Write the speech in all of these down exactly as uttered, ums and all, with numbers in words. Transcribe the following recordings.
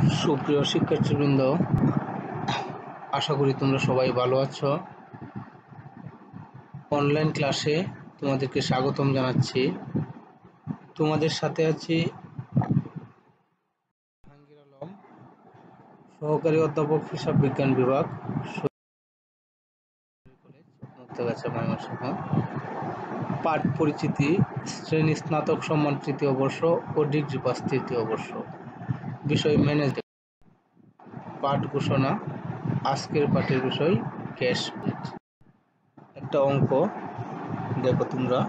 সুপ্রিয় শিক্ষার্থীবৃন্দ, আশা করি তোমরা সবাই ভালো আছো। অনলাইন ক্লাসে তোমাদেরকে স্বাগতম জানাচ্ছি। তোমাদের সাথে আছি জাহাঙ্গীর আলম, সহকারী অধ্যাপক, হিসাব বিজ্ঞান বিভাগ, মুক্তাগাছা, ময়মনসিংহ। পাঠ পরিচিতি, শ্রেণী স্নাতক সম্মান তৃতীয় বর্ষ ও ডিগ্রি পাস তৃতীয় বর্ষ, বিষয় ম্যানেজমেন্ট। পাঠ ঘোষণা। আজকের পাঠের বিষয় ক্যাশ বাজেট। একটা অঙ্ক দেখো তোমরা।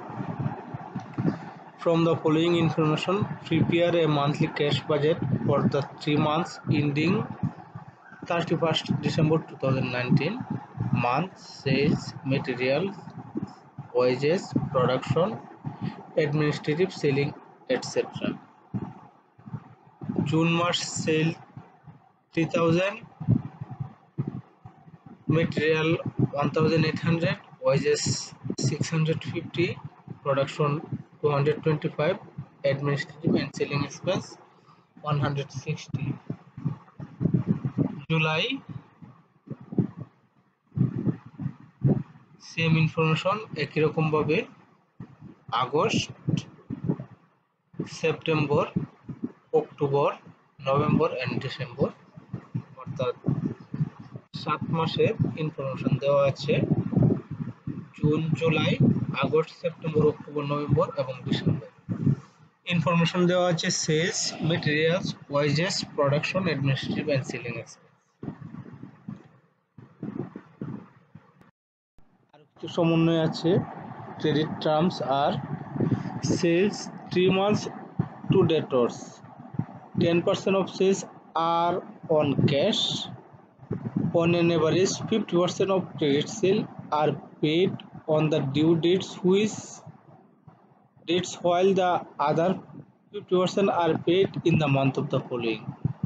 From the following information, prepare a monthly cash budget for the three months ending thirty-first December two thousand nineteen. Month, sales, materials, wages, production, administrative, selling, et cetera. June মাস sale three thousand, material one thousand eight hundred, wages six hundred fifty, production two hundred twenty-five, administrative and selling expense one hundred sixty. July, same information একই রকম ভাবে। August, September, October, November and December, অর্থাৎ সাত মাসের information দেওয়া আছে। June, July, August, September, October, November এবং December. Information দেওয়া আছে sales, materials, wages, production, administrative and selling expense. আর কিছু সমন্বয় আছে। ক্রেডিট টার্মস আর sales three months to debtors, ten percent of sales are on cash. On an average, fifty percent of credit sale are paid on the due dates which dates while the other fifty percent are paid in the month of the following.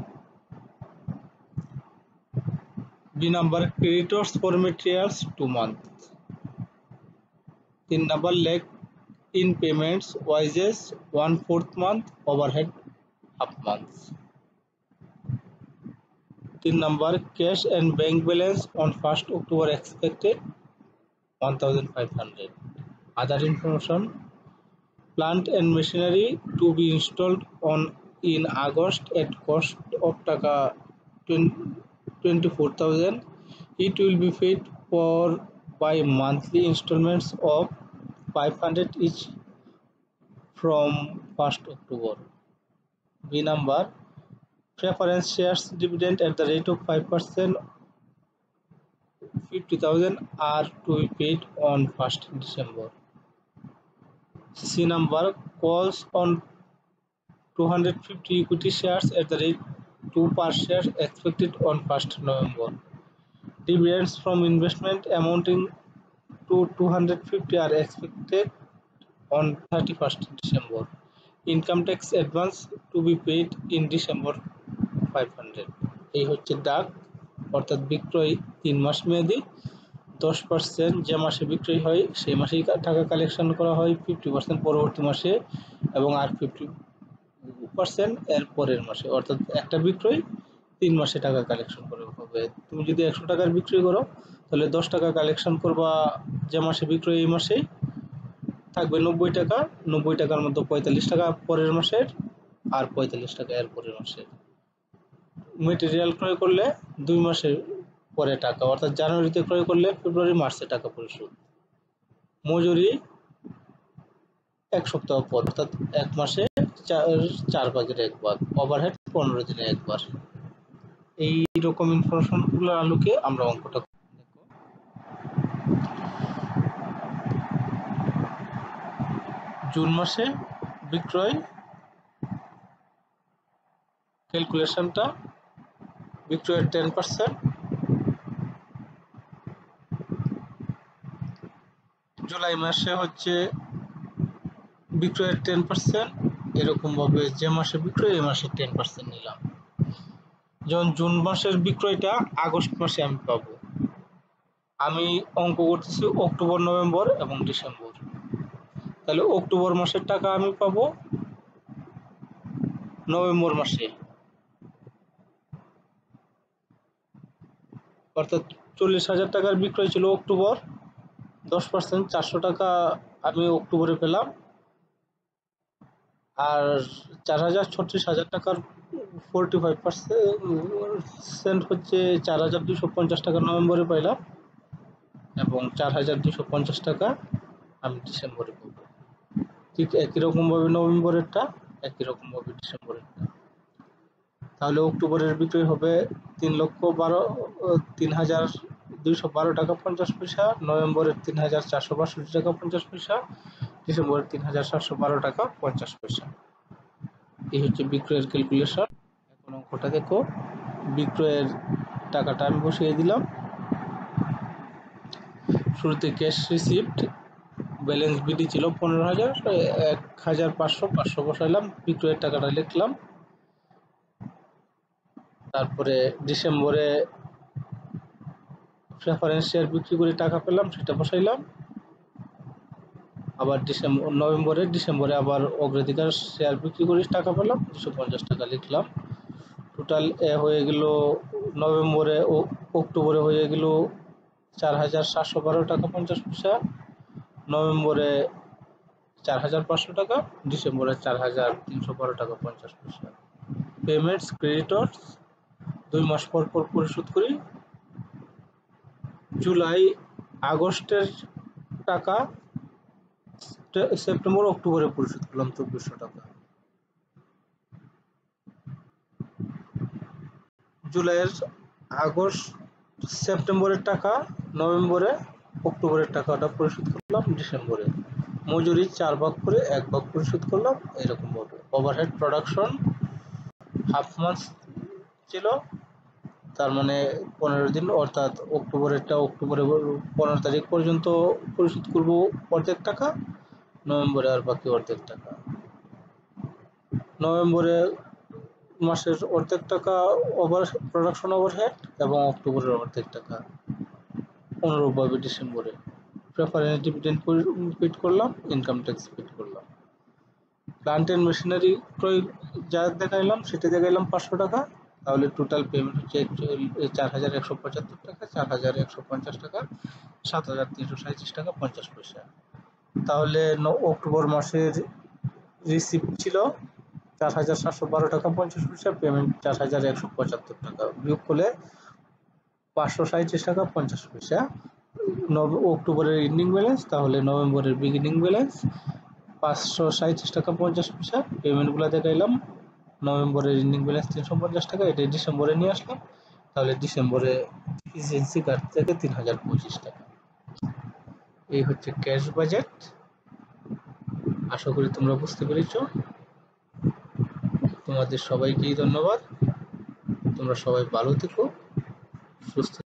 B number, creditors for materials two months. In number, lag in payments, wages one fourth month, overhead half months. In number, cash and bank balance on first October expected one thousand five hundred. Other information, plant and machinery to be installed on in August at cost of taka twenty-four thousand. It will be paid for by monthly installments of five hundred each from first October. B number, preference shares dividend at the rate of five percent, fifty thousand are to be paid on first December. C number, calls on two hundred fifty equity shares at the rate two per share expected on first November. Dividends from investment amounting to two hundred fifty are expected on thirty-first December. Income tax advance to be paid in December five hundred. এই হচ্ছে ডাক, অর্থাৎ বিক্রয় তিন মাস মেয়াদি। দশ percent যে মাসে বিক্রয় হয় সেই মাসেই টাকা কালেকশন করা হয়, ফিফটি পার্সেন্ট পরবর্তী মাসে এবং আর ফিফটি পার্সেন্ট এর পরের মাসে। অর্থাৎ একটা বিক্রয় তিন মাসে টাকা কালেকশন করা হবে। তুমি যদি একশো টাকার বিক্রয় করো তাহলে দশ টাকা কালেকশন করবা যে মাসে বিক্রয়, এই মাসেই থাকবে নব্বই টাকা। নব্বই টাকার মধ্যে পঁয়তাল্লিশ টাকা পরের মাসের আর পঁয়তাল্লিশ টাকা এর পরের মাসের। মেটেরিয়াল ক্রয় করলে দুই মাসের পরে টাকা, অর্থাৎ জানুয়ারিতে ক্রয় করলে ফেব্রুয়ারি মার্চে টাকা পরিশোধ। মজুরি এক সপ্তাহ পর, অর্থাৎ এক মাসে চার ভাগের এক ভাগ। ওভারহেড পনেরো দিনে একবার। এই রকম ইনফরমেশন গুলোর আলোকে আমরা অঙ্কটা দেখো। জুন মাসে বিক্রয় ক্যালকুলেশনটা, বিক্রয়ের টেন পার্সেন্ট, জুলাই মাসে হচ্ছে বিক্রয়ের টেন পার্সেন্ট। এরকম ভাবে যে মাসে বিক্রয় এই মাসে টেন পার্সেন্ট নিলাম। যেমন জুন মাসের বিক্রয়টা আগস্ট মাসে আমি পাবো। আমি অঙ্ক করতেছি অক্টোবর, নভেম্বর এবং ডিসেম্বর। তাহলে অক্টোবর মাসের টাকা আমি পাবো নভেম্বর মাসে, অর্থাৎ চল্লিশ হাজার টাকার বিক্রয় ছিল অক্টোবর, দশ পার্সেন্ট চারশো টাকা আমি অক্টোবরে পেলাম, আর চার হাজার ছত্রিশ হাজার টাকার ফোরটি ফাইভ পার্সেন্ট হচ্ছে চার হাজার দুশো পঞ্চাশ টাকা নভেম্বরে পাইলাম, এবং চার হাজার দুশো পঞ্চাশ টাকা আমি ডিসেম্বরে পাব। ঠিক একই রকমভাবে নভেম্বরেরটা, একই রকমভাবে ডিসেম্বরেরটা। তাহলে অক্টোবরের বিক্রয় হবে তিন লক্ষ বারো তিন হাজার দুইশো বারো টাকা পঞ্চাশ পয়সা, নভেম্বরের তিন হাজার চারশো বাষট্টি টাকা পঞ্চাশ পয়সা, ডিসেম্বরের তিন হাজার সাতশো বারো টাকা পঞ্চাশ পয়সা। এই হচ্ছে বিক্রয়ের ক্যালকুলেশন। এখন অঙ্কটা দেখো, বিক্রয়ের টাকাটা আমি বসিয়ে দিলাম। শুরুতে ক্যাশ রিসিপ্ট ব্যালেন্স বিডি ছিল পনেরো হাজার, এক হাজার পাঁচশো পাঁচশো বসাইলাম, বিক্রয়ের টাকাটা লিখলাম। তারপরে ডিসেম্বরে প্রেফারেন্স শেয়ার বিক্রি করে টাকা পেলাম, সেটা বসাইলাম। আবার ডিসেম্বর নভেম্বরে ডিসেম্বরে আবার অগ্রাধিকার শেয়ার বিক্রি করে টাকা পেলাম, দুশো পঞ্চাশ টাকা লিখলাম। টোটাল এ হয়ে গেল নভেম্বরে ও অক্টোবরে হয়ে গেল চার হাজার সাতশো বারো টাকা পঞ্চাশ পয়সা, নভেম্বরে চার হাজার পাঁচশো টাকা, ডিসেম্বরে চার হাজার তিনশো বারো টাকা পঞ্চাশ পয়সা। পেমেন্টস ক্রেডিটর্স দুই মাস পর পর পরিশোধ করি। জুলাই আগস্টের টাকা সেপ্টেম্বর অক্টোবরে পরিশোধ করলাম চব্বিশশো টাকা। জুলাইয়ের আগস্ট সেপ্টেম্বরের টাকা নভেম্বরে, অক্টোবরের টাকাটা পরিশোধ করলাম ডিসেম্বরে। মজুরি চার ভাগ করে এক ভাগ পরিশোধ করলাম এরকম ভাবে। ওভারহেড প্রোডাকশন হাফ মান্থ ছিল, তার মানে পনেরো দিন, অর্থাৎ অক্টোবরেরটা অক্টোবরে পনেরো তারিখ পর্যন্ত পরিশোধ করব অর্ধেক টাকা, নভেম্বরে আর বাকি অর্ধেক টাকা। নভেম্বরে মাসের অর্ধেক টাকা ওভার প্রোডাকশন ওভারহেড এবং অক্টোবরের অর্ধেক টাকা। অনুরূপভাবে ডিসেম্বরে প্রেফারেন্স ডিভিডেন্ড পেড করলাম, ইনকাম ট্যাক্স পেড করলাম। প্লান্ট এন্ড মেশিনারি ক্রয় যা দেখাইলাম সেটা দেখাইলাম পাঁচশো টাকা। তাহলে টোটাল পেমেন্ট হচ্ছে চার হাজার একশো পঁচাত্তর টাকা, চার হাজার একশো পঞ্চাশ টাকা, সাত হাজার তিনশো সাঁত্রিশ টাকা পঞ্চাশ পয়সা। তাহলে অক্টোবর মাসের রিসিপ্ট ছিল চার হাজার সাতশো বারো টাকা পঞ্চাশ পয়সা, পেমেন্ট চার হাজার একশো পঁচাত্তর টাকা, বিয়োগ করলে পাঁচশো সাঁত্রিশ টাকা পঞ্চাশ পয়সা। অক্টোবরের এন্ডিং ব্যালেন্স, তাহলে নভেম্বরের বিগিনিং ব্যালেন্স পাঁচশো সাঁত্রিশ টাকা পঞ্চাশ পয়সা। পেমেন্টগুলো দেখাইলাম, নভেম্বরের এন্ডিং ব্যালেন্স তিনশো পঞ্চাশ টাকা, এটা ডিসেম্বরে নিয়ে আসলাম। তাহলে ডিসেম্বরে এজেন্সি কার্ড থেকে তিন হাজার পঁচিশ টাকা। এই হচ্ছে ক্যাশ বাজেট। আশা করি তোমরা বুঝতে পেরেছ। তোমাদের সবাইকেই ধন্যবাদ। তোমরা সবাই ভালো থেকো, সুস্থ